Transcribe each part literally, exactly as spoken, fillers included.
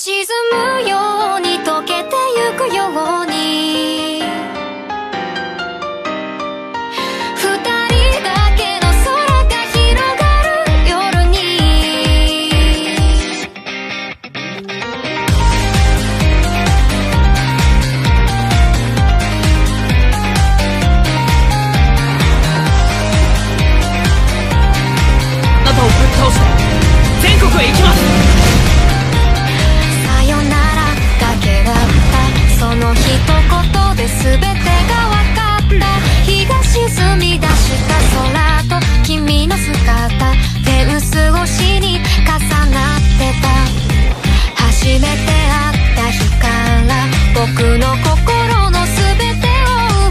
沈むように溶けてゆくように二人だけの空が広がる夜にあなたをぶっ倒して全国へ行きます。 その一言で全てが分かった。日が沈み出した空と君の姿、フェンス越しに重なってた。初めて会った日から僕の心の全てを奪った。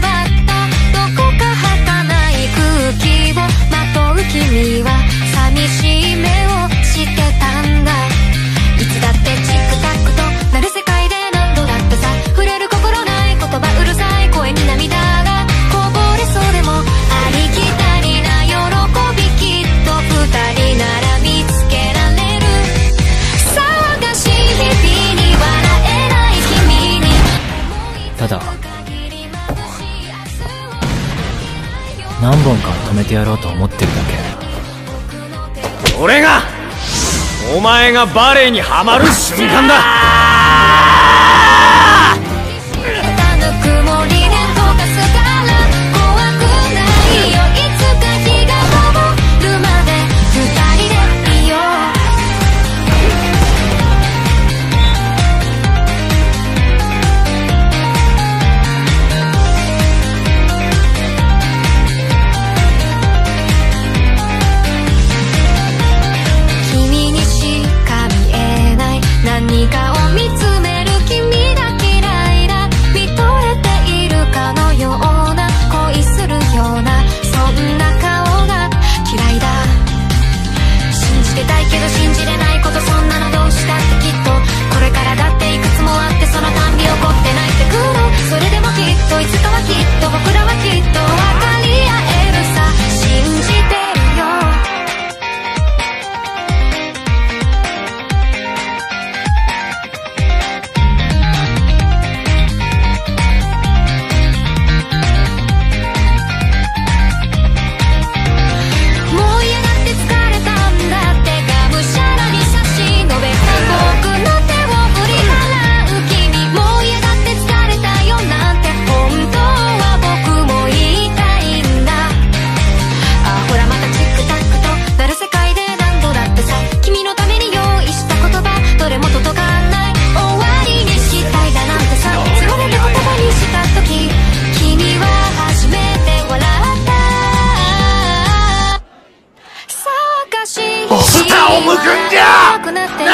どこか儚い空気をまとう君は寂しい目をしてたんだ。いつだってチクタクとなる世界で何度だってさ、触れる心ない言葉うるさい声に涙がこぼれそうでもありきたりな喜び、きっと二人なら見つけられる。騒がしい日々に笑えない君にただ何本か止めてやろうと思ってるだけ。俺がお前がバレエにはまる瞬間だ。 何かを見つめる君だけ嫌いだ。見とれているかのような恋するようなそんな顔が嫌いだ。信じてたいけど信じれないこと、そんなのどうしたってきっとこれからだっていくつもあって、そのたんび起こって泣いてくる。それでもきっといつかはきっと僕らはきっと分かり合えるさ。信じてるよ。 下を向くんじゃ。